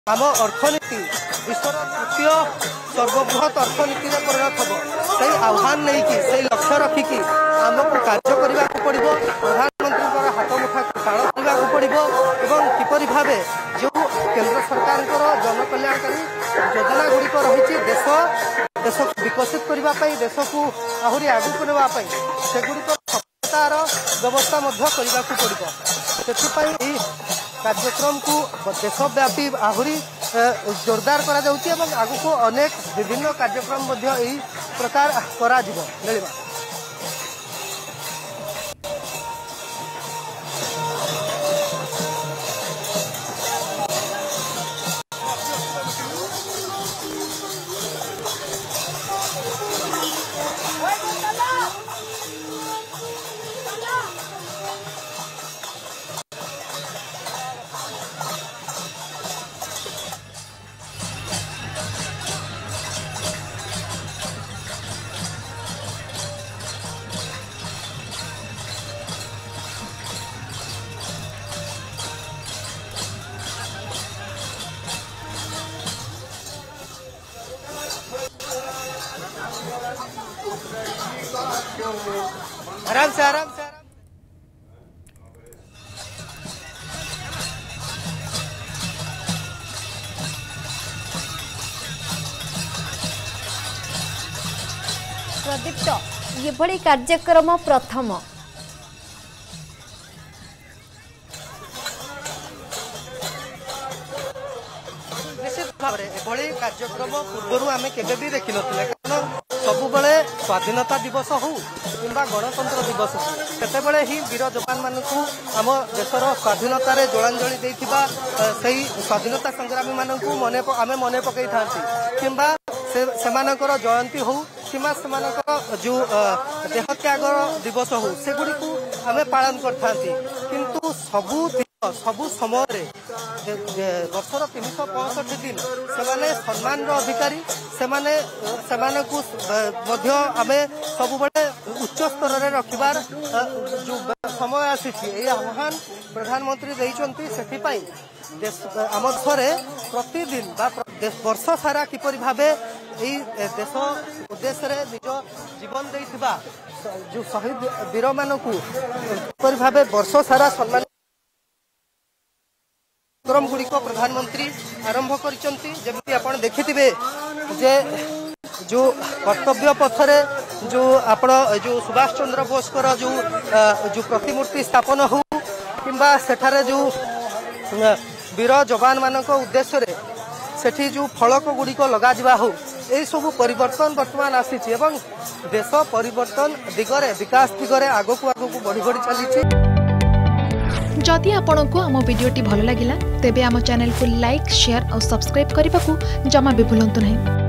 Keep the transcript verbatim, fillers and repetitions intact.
आम अर्थनीति विश्वर तृतीय सर्वबृहत अर्थनीति में परिणत हम से आह्वान नहीं कि से लक्ष्य रखिकी आमको कार्य करने को पड़ो। प्रधानमंत्री हाथ मुठा टाण करने को पड़ो और किपरि भाव जो केंद्र सरकार जन कल्याणकारी योजना गुड़िक रही देश देश विकसित करने देश को आहरी आगू नापी सेगुड़िक सफलतार व्यवस्था करने को पड़ो। से कार्यक्रम को देशव्यापी आहरी जोरदार करा जाउछि एवं आगु को अनेक विभिन्न कार्यक्रम प्रकार करा जिवो मिलिबा। आराम से आराम से आराम प्रदीप्त ये भली कार्यक्रम प्रथम निश्चित भाव में कार्यक्रम पूर्व आम के देखी ना कारण सबुबले स्वाधीनता दिवस हो कि गणतंत्र दिवस हो सेतेबेले ही वीर जवान मानू आम देशर स्वाधीनतार जलांजलि देथिबा सही स्वाधीनता संग्रामी मानू मने आम मन पकई था कि सेमानकर जयंती हो कि जो देहत्याग दिवस हो सेगुड़ी को आम पालन करता किंतु सबू सबू समय वर्षर तीन सौ पैंसठ दिन से सम्मान अधिकारी से आम सब उच्च स्तर में रखार जो समय आसी आह्वान प्रधानमंत्री देइचंती से देश आम देश प्रतिदिन वर्ष सारा किपरि भावे देश उद्देश्य निज जीवन देइथिबा जो शहीद वीर मानकु किपरि भावे वर्ष सारा सम्मान कार्यक्रम गुड़िक प्रधानमंत्री आरंभ करमती आप देखिथे जे जो कर्तव्य पथरे जो आप जो सुभाष चंद्र बोस जो जो प्रतिमूर्ति स्थापन हो किंबा सेठारे जो वीर जवान मानक उद्देश्य सेठी जो फलक गुड़िक लगा जिबा हो यही सब परिवर्तन वर्तमान आसी देश परिवर्तन दिगरे विकास दिगरे आगक आगक बढ़ी बढ़ी चली। जदि आपंक आम भिडी भल लगा तेब आम चैनल को लाइक शेयर और सब्सक्राइब करने को जमा भी भूलु नहीं।